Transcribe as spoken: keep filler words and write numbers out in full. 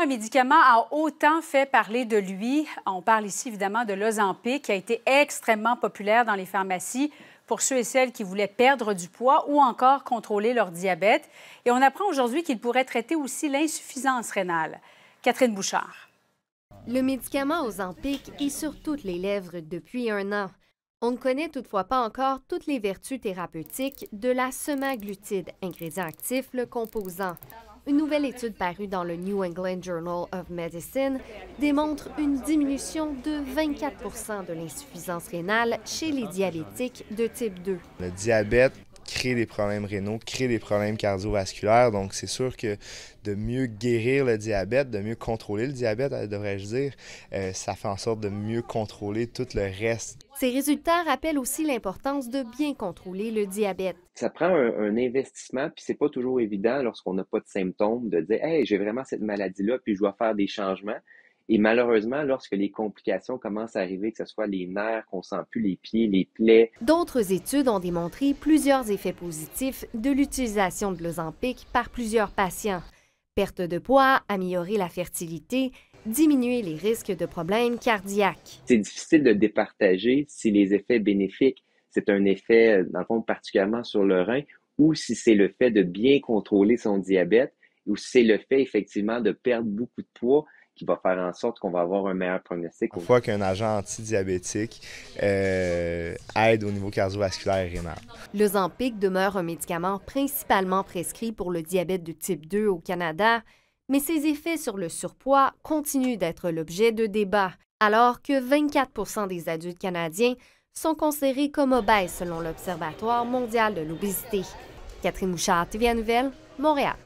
Un médicament a autant fait parler de lui. On parle ici évidemment de l'Ozempic, qui a été extrêmement populaire dans les pharmacies pour ceux et celles qui voulaient perdre du poids ou encore contrôler leur diabète. Et on apprend aujourd'hui qu'il pourrait traiter aussi l'insuffisance rénale. Catherine Bouchard. Le médicament Ozempic est sur toutes les lèvres depuis un an. On ne connaît toutefois pas encore toutes les vertus thérapeutiques de la semaglutide, ingrédient actif le composant. Une nouvelle étude parue dans le New England Journal of Medicine démontre une diminution de vingt-quatre pour cent de l'insuffisance rénale chez les diabétiques de type deux. Le diabète crée des problèmes rénaux, crée des problèmes cardiovasculaires, donc c'est sûr que de mieux guérir le diabète, de mieux contrôler le diabète, devrais-je dire, euh, ça fait en sorte de mieux contrôler tout le reste. Ces résultats rappellent aussi l'importance de bien contrôler le diabète. Ça prend un, un investissement, puis c'est pas toujours évident lorsqu'on n'a pas de symptômes de dire « Hey, j'ai vraiment cette maladie-là, puis je dois faire des changements ». Et malheureusement, lorsque les complications commencent à arriver, que ce soit les nerfs, qu'on sent plus les pieds, les plaies. D'autres études ont démontré plusieurs effets positifs de l'utilisation de l'Ozempic par plusieurs patients. Perte de poids, améliorer la fertilité, diminuer les risques de problèmes cardiaques. C'est difficile de départager si les effets bénéfiques, c'est un effet, dans le fond, particulièrement sur le rein, ou si c'est le fait de bien contrôler son diabète, ou si c'est le fait, effectivement, de perdre beaucoup de poids, qui va faire en sorte qu'on va avoir un meilleur prognostic. Une fois qu'un agent antidiabétique euh, aide au niveau cardiovasculaire et rénal. L'Ozempic demeure un médicament principalement prescrit pour le diabète de type deux au Canada, mais ses effets sur le surpoids continuent d'être l'objet de débats, alors que vingt-quatre pour cent des adultes canadiens sont considérés comme obèses selon l'Observatoire mondial de l'obésité. Catherine Bouchard, T V A Nouvelles, Montréal.